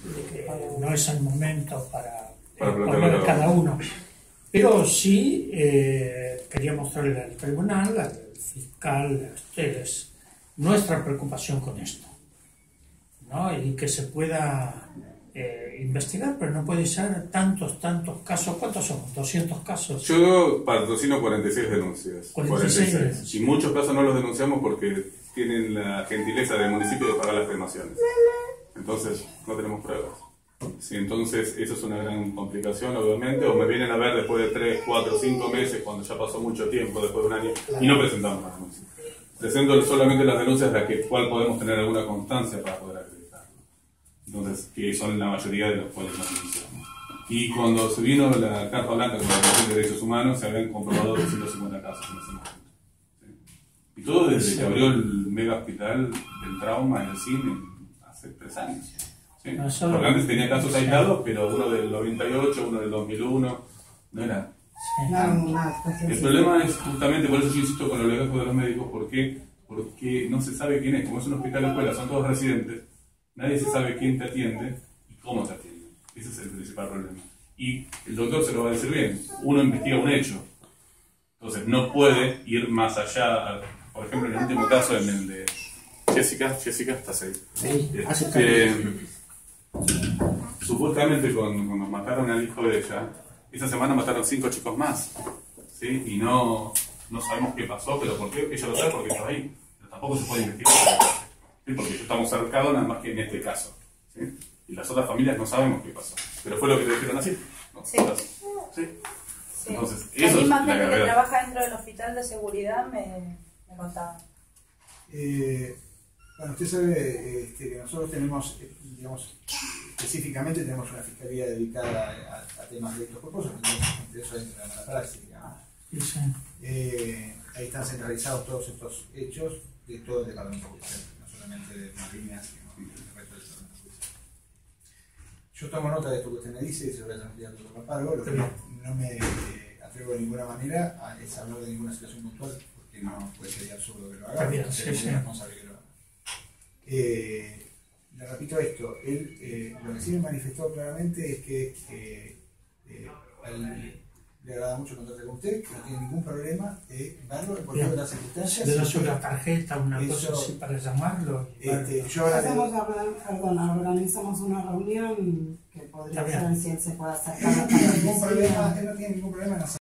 no es el momento para poner cada uno. Pero sí quería mostrarle al tribunal, al fiscal, a ustedes, nuestra preocupación con esto, ¿no? Y que se pueda investigar, pero no puede ser tantos casos. ¿Cuántos son? ¿200 casos? Yo patrocino 46 denuncias. 46. Y muchos casos no los denunciamos porque tienen la gentileza del municipio de pagar las cremaciones. Entonces, no tenemos pruebas. Sí, entonces, eso es una gran complicación, obviamente. O me vienen a ver después de 3, 4, 5 meses, cuando ya pasó mucho tiempo, después de un año, y no presentamos las denuncias. Presento solamente las denuncias de las cual podemos tener alguna constancia para poder acreditarlo. Entonces, que son la mayoría de los cuales nos denunciamos. Y cuando se vino la Carta Blanca con la Comisión de Derechos Humanos, se habían comprobado 250 casos en ese momento. ¿Sí? Y todo desde que abrió el mega hospital del trauma en el cine hace 3 años. ¿Sí? Porque antes tenía casos aislados, pero uno del 98, uno del 2001, no era. El problema es justamente, por eso yo insisto con lo legal de los médicos, porque no se sabe quién es. Como es un hospital de escuela, son todos residentes, nadie se sabe quién te atiende y cómo te atiende. Ese es el principal problema. Y el doctor se lo va a decir bien, uno investiga un hecho, entonces no puede ir más allá. Por ejemplo, en el último caso, en el de Jessica estás ahí. Sí, supuestamente cuando mataron al hijo de ella, esa semana mataron 5 chicos más, ¿sí? Y no sabemos qué pasó, pero por qué, ella lo sabe porque estaba ahí, pero tampoco se puede investigar, ¿sí? Porque estamos cercados nada más que en este caso, ¿sí? Y las otras familias no sabemos qué pasó, pero fue lo que te dijeron así, ¿no? Sí. ¿Sí? Sí. Entonces, la eso misma es la gente que gravedad. trabaja dentro del hospital de seguridad me contaba. Bueno, usted sabe que nosotros tenemos, digamos, específicamente tenemos una fiscalía dedicada a temas de estos propósitos, entre eso entra la praxis, digamos. Sí. Ahí están centralizados todos estos hechos de todo el departamento judicial, no solamente de Malvinas, sino del resto del departamento judicial. Yo tomo nota de esto que usted me dice y se lo voy a transmitir al doctor Rapargo. Lo que no me atrevo de ninguna manera es hablar de ninguna situación puntual, porque no puede ser absurdo que lo haga, Bien, es muy responsable que lo haga. Le repito esto, él lo que sí me manifestó claramente es que le agrada mucho contactar con usted, que no tiene ningún problema de verlo en cualquier de las circunstancias. Le doy una tarjeta, una cosa así para llamarlo. Yo ahora organizamos una reunión que podría ser si él se puede acercar. Él no tiene ningún problema en hacer.